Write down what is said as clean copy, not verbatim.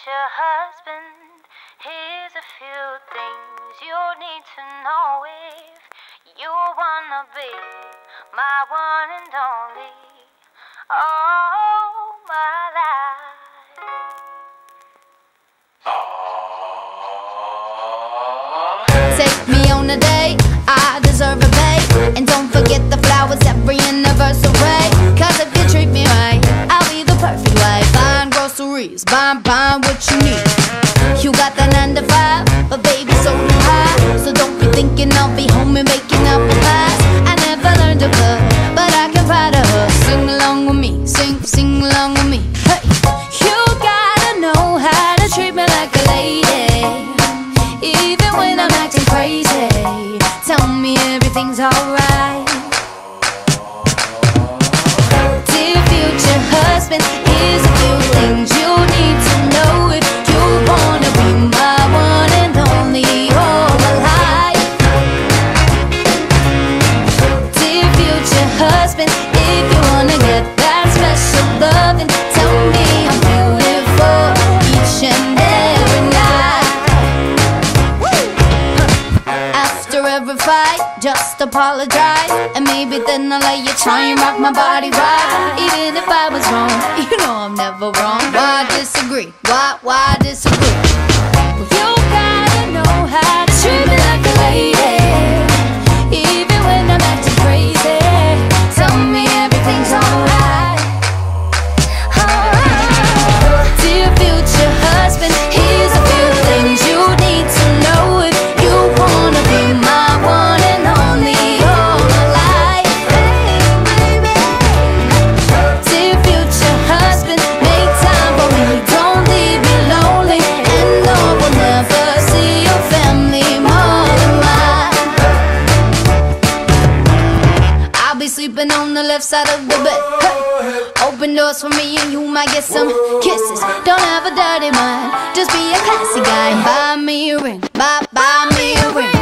future husband, here's a few things you need to know if you wanna be my one and only, all my life. Take me on a date, I deserve a babe. And don't forget the flowers every anniversary. Cause if you treat me right, I'll be the perfect wife. Buying groceries, buying what you need. You got that 9 to 5, but baby so do I. So don't be thinking I'll be home and making apple pies. I never learned to cook, but I can ride a hook. Sing along with me, sing along with me. Hey, you gotta know how to treat me like a lady, even when I'm acting crazy. Tell me everything's alright. Dear future husband, here's a few things you need to know if you wanna be my one and only, all my life. Dear future husband, if you wanna get that special loving, tell me I'm beautiful each and every night. After every fight, just apologize, and maybe then I'll let you try and rock my body right. Even if I was wrong, you know I'm never wrong. Why disagree? Why disagree? Well, you gotta know how to treat me like a lady, even when I'm acting crazy. Tell me everything's alright. Dear future husband, here's a few things you need to know if you wanna be my one and only, all my life. Dear future husband, make time for me, don't leave me lonely, and no will never see your family more than mine. I'll be sleeping on the left side of the bed. Hey, open doors for me and you might get some kisses. Don't have a dirty mind, just be a classy guy. Buy me a ring, buy me a ring.